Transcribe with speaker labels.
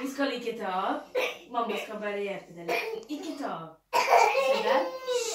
Speaker 1: Vi skal ikke ta av. Mamma skal bare hjelpe deg litt. Ikke ta av. Se der.